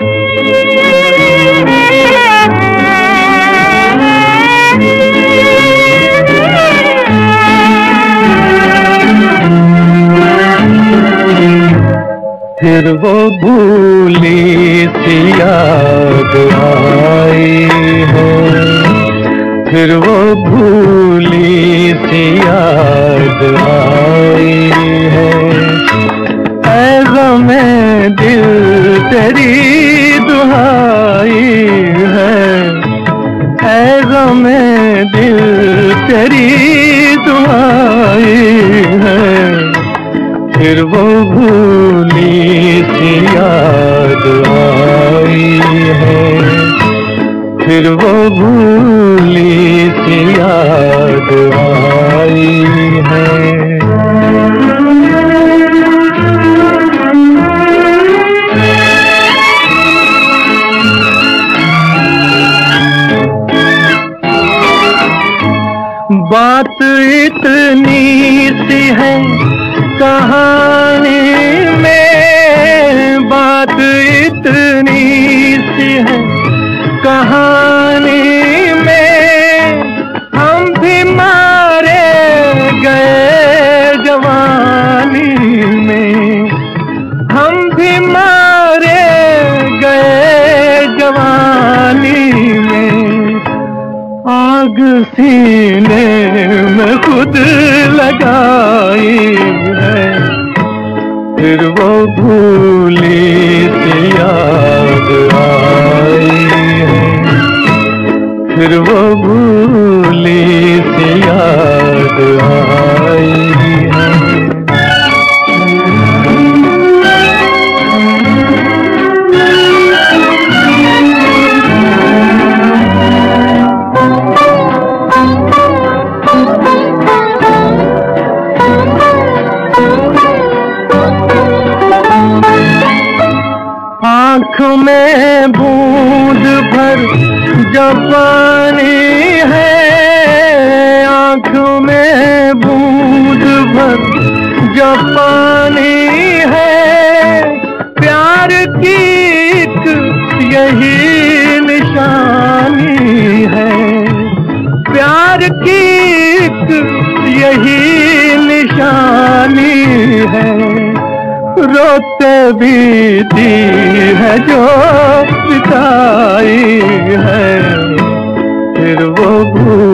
फिर वो भूली सी याद आई है, फिर वो भूली सी याद आई है। ऐ ग़मे दिल तेरी दुहाई है, ऐ ग़मे दिल तेरी दुहाई है। फिर वो भूली सी याद आई है, फिर वो भूली सी याद आई है। बात इतनी सी है कहानी में, बात इतनी सी है कहानी में। हम भी मारे गए जवानी में, हम भी मारे गए जवानी में। आग सीने में खुद लगाई है, फिर वो भूली सी याद आई है, फिर वो भूली सी याद आई है। आँख में बूंद भर जब पानी है, आँख में बूंद भर जब पानी है। प्यार की एक यही निशानी है, प्यार की एक यही निशानी है। रोते भी दी है जो बिताई है, फिर वो